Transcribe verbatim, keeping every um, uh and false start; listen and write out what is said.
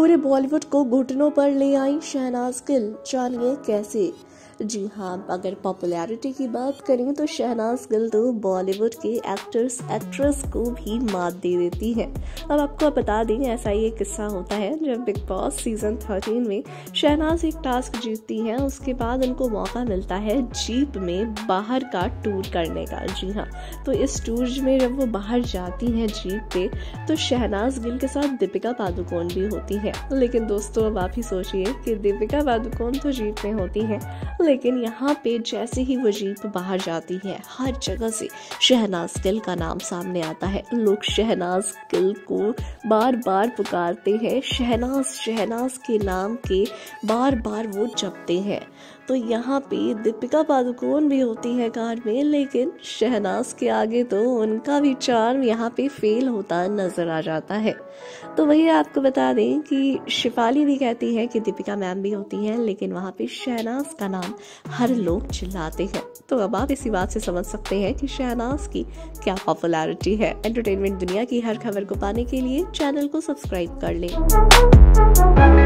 पूरे बॉलीवुड को घुटनों पर ले आई शहनाज गिल, जानिए कैसे। जी हाँ, अगर पॉपुलैरिटी की बात करें तो शहनाज गिल तो बॉलीवुड के एक्टर्स एक्ट्रेस को भी मात दे देती है। अब आपको बता दें, ऐसा ही एक किस्सा होता है जब बिग बॉस सीजन थर्टीन में शहनाज एक टास्क जीतती है, उसके बाद उनको मौका मिलता है जीप में बाहर का टूर करने का। जी हाँ, तो इस टूर में जब वो बाहर जाती हैं जीप पे, तो शहनाज गिल के साथ दीपिका पादुकोण भी होती है। लेकिन दोस्तों, अब आप ही सोचिए कि दीपिका पादुकोण तो जीप में होती है, लेकिन यहाँ पे जैसे ही वो जीप बाहर जाती है, हर जगह से शहनाज गिल का नाम सामने आता है। लोग शहनाज गिल को बार बार पुकारते हैं, शहनाज शहनाज के नाम के बार बार वो जपते हैं। तो यहाँ पे दीपिका पादुकोण भी होती है कार में, लेकिन शहनाज के आगे तो उनका भी चार्म यहाँ पे फेल होता नजर आ जाता है। तो वही आपको बता दें कि शिफाली भी कहती है कि दीपिका मैम भी होती हैं, लेकिन वहाँ पे शहनाज का नाम हर लोग चिल्लाते हैं। तो अब आप इसी बात से समझ सकते हैं कि शहनाज की क्या पॉपुलैरिटी है। एंटरटेनमेंट दुनिया की हर खबर को पाने के लिए चैनल को सब्सक्राइब कर लें।